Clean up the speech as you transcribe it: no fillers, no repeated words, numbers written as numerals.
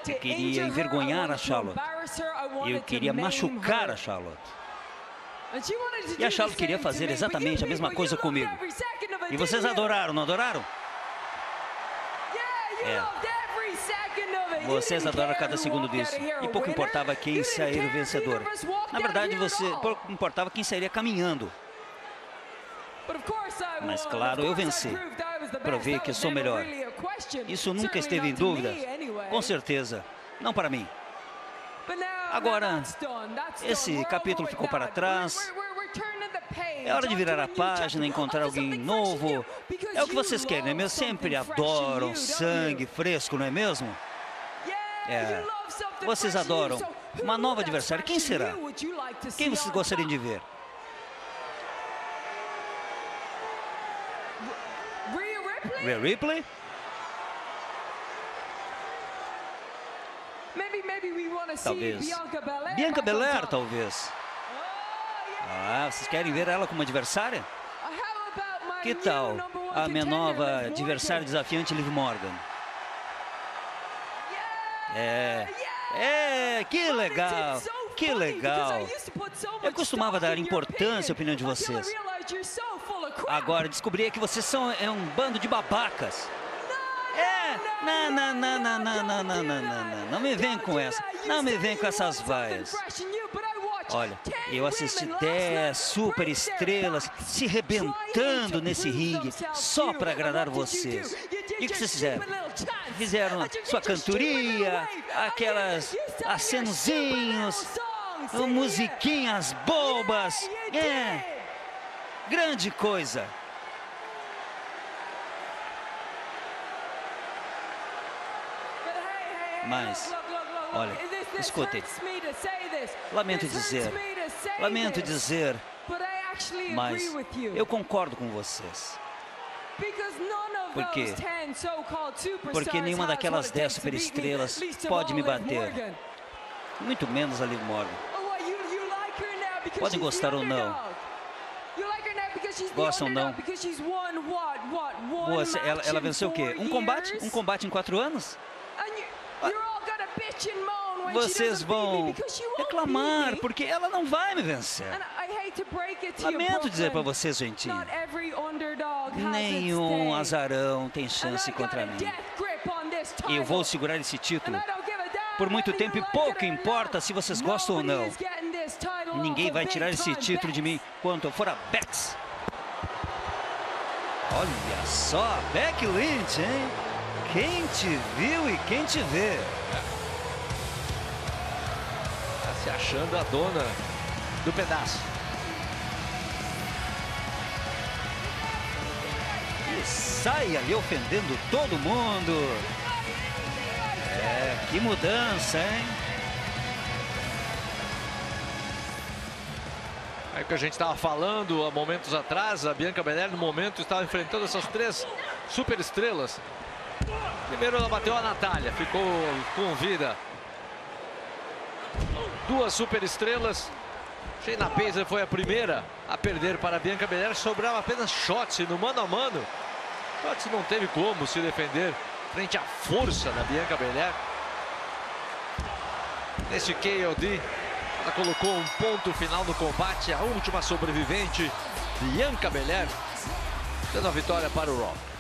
Eu queria envergonhar a Charlotte. Eu queria machucar a Charlotte. E a Charlotte queria fazer exatamente a mesma coisa comigo. E vocês adoraram, não adoraram? Vocês adoram cada segundo disso. E pouco importava quem sair vencedor. Na verdade, pouco importava quem sairia caminhando. Mas claro, eu venci. Provei que sou melhor. Isso nunca esteve em dúvida. Com certeza. Não para mim. Agora, esse capítulo ficou para trás. É hora de virar a página, encontrar alguém novo. É o que vocês querem, não é mesmo? Sempre adoram sangue fresco, não é mesmo? Vocês adoram uma nova adversária. Quem será? Quem vocês gostariam de ver? Rhea Ripley? Talvez. Bianca Belair, talvez. Vocês querem ver ela como adversária? Que tal a minha nova adversária desafiante, Liv Morgan? Que legal, que legal. Eu costumava dar importância à opinião de vocês. Agora descobri que vocês são um bando de babacas. Não me vem com essa. Não me vem com essas vaias. Olha, eu assisti 10 super estrelas se rebentando nesse ringue só para agradar vocês. E o que vocês fizeram? Fizeram sua cantoria, aquelas acenozinhos, musiquinhas bobas. Grande coisa. Mas, olha, escutem. Lamento dizer, mas eu concordo com vocês. Por quê? Porque nenhuma daquelas 10 superestrelas pode me bater. Muito menos a Liv Morgan. Podem gostar ou não. Gostam ou não. Ela venceu o quê? Um combate? Um combate em 4 anos? Vocês vão reclamar, porque ela não vai me vencer. Lamento dizer para vocês, gentinho. Nenhum azarão tem chance contra mim. Eu vou segurar esse título por muito tempo e pouco importa se vocês gostam ou não. Ninguém vai tirar esse título de mim quando eu for a Bex. Olha só, a Becky Lynch, hein? Quem te viu e quem te vê. Tá se achando a dona do pedaço. E sai ali ofendendo todo mundo. Que mudança, hein? É o que a gente estava falando há momentos atrás. A Bianca Belair, no momento, estava enfrentando essas 3 super estrelas. Primeiro ela bateu a Natália, ficou com vida. 2 super estrelas. Shayna Baszler foi a primeira a perder para a Bianca Belair. Sobrava apenas Shotzi no mano a mano. Shotzi não teve como se defender frente à força da Bianca Belair. Nesse KOD, ela colocou um ponto final no combate. A última sobrevivente, Bianca Belair, dando a vitória para o Raw.